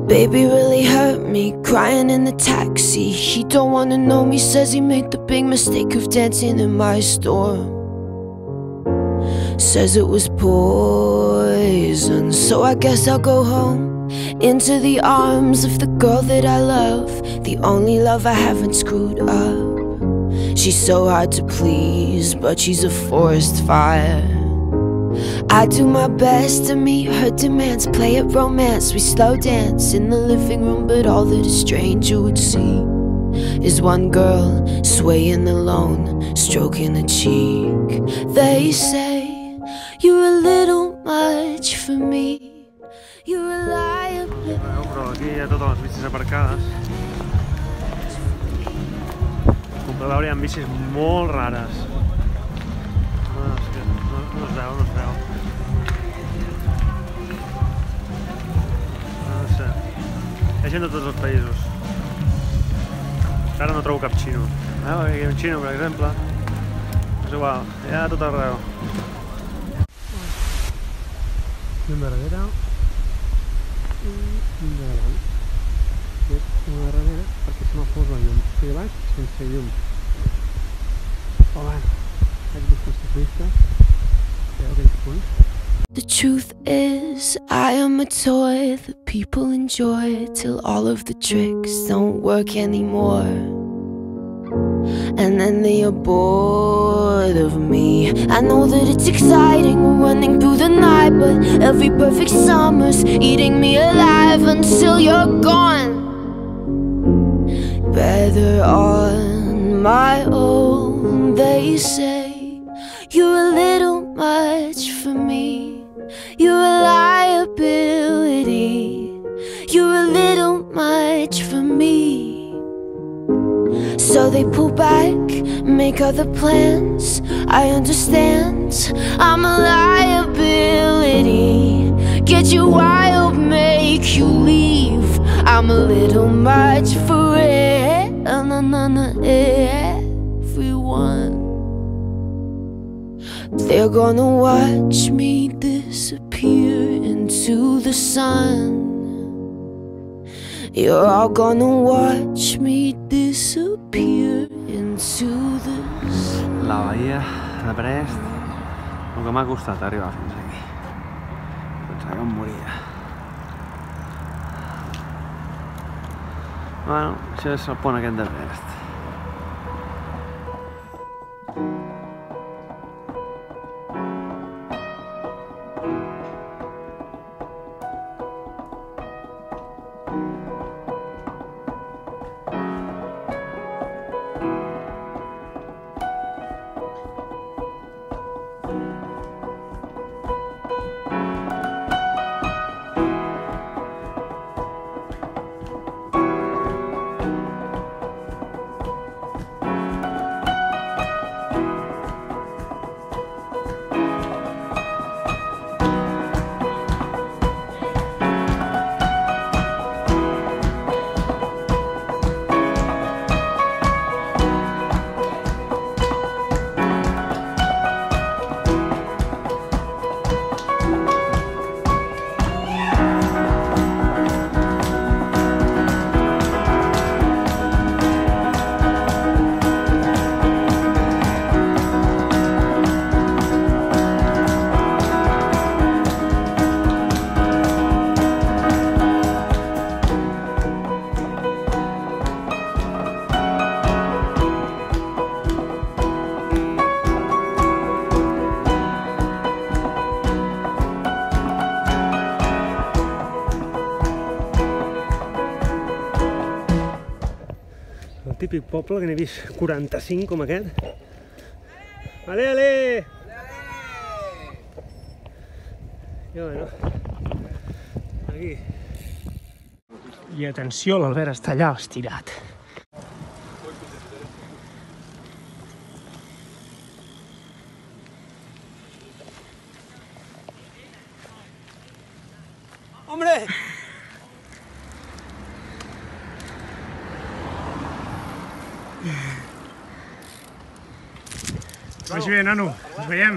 Baby really hurt me, crying in the taxi. He don't wanna know me, says he made the big mistake of dancing in my store. Says it was poison, so I guess I'll go home, into the arms of the girl that I love, the only love I haven't screwed up. She's so hard to please, but she's a forest fire. I do my best to meet her demands, play at romance, we slow dance in the living room, but all that a stranger would see is one girl swaying alone, stroking a cheek. They say you're a little much for me, you're reliable. Però aquí hi ha totes les bicis aparcades. Com podeu veure, hi ha bicis molt rares. No es veu, no es veu. No sé. Hi ha gent de tots els països. Ara no trobo cap xino. Aquí hi ha un xino, per exemple. És igual, hi ha tot arreu. Anem darrere. I anem de davant. Una darrere perquè se m'ha fos la llum. I de baix sense llum. Però bueno, aquests buscos ciclistes. The truth is, I am a toy that people enjoy till all of the tricks don't work anymore. And then they are bored of me. I know that it's exciting running through the night, but every perfect summer's eating me alive until you're gone. Better on my own, they say. You're a little much for me, your reliability. You're a little much for me. So they pull back, make other plans. I understand, I'm a liability. Get you wild, make you leave. I'm a little much for everyone. They're gonna watch me disappear into the sun. You're all gonna watch me disappear into the sun. La bahia de Brest, el que m'ha costat arribar fins aquí. Pensava que em moria. Bueno, això és el pont aquest de Brest. Típic poble que n'he vist 45 com aquest. Ale, ale! I bueno, aquí. I atenció, l'Albert està allà estirat. ¡Hombre! Vagi bé, nano. Ens veiem.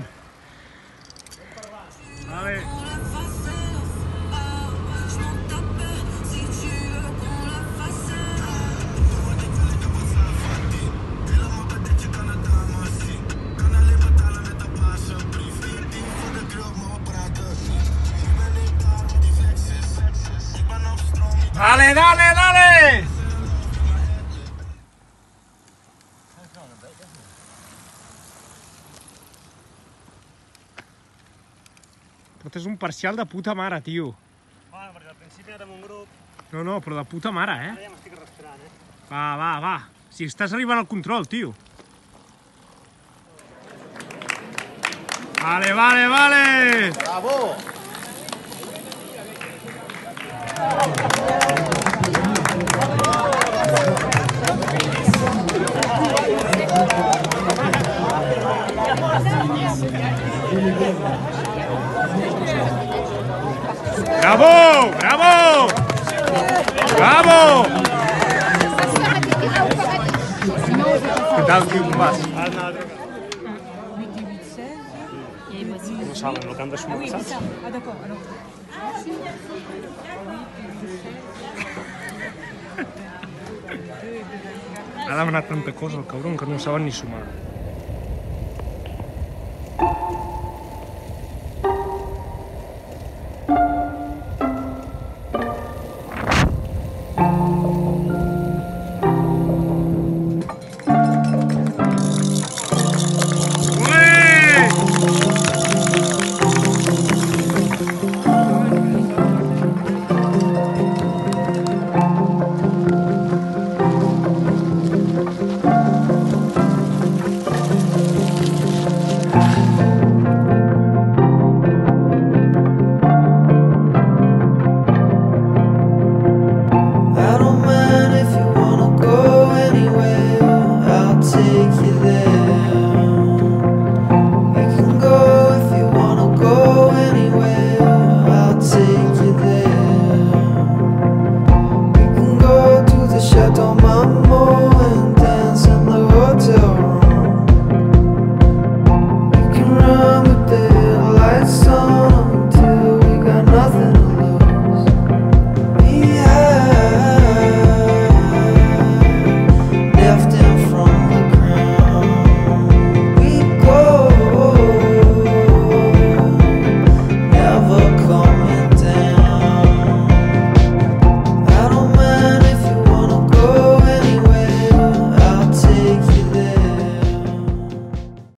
Vale. Dale, dale, dale! Portes un parcial de puta mare, tio. Bueno, perquè al principi érem un grup. No, no, però de puta mare, eh? Ara ja m'estic arrastrant, eh? Va, va, va. Si estàs arribant al control, tio. Vale, vale, vale! Bravo! Bravo! Bravo! Bravo! Què tal, tio, com vas? Ara anava a trucar. No saben el que han de sumar, saps? Ah d'accord, alors. Ha demanat tanta cosa, el cabron, que no saben ni sumar.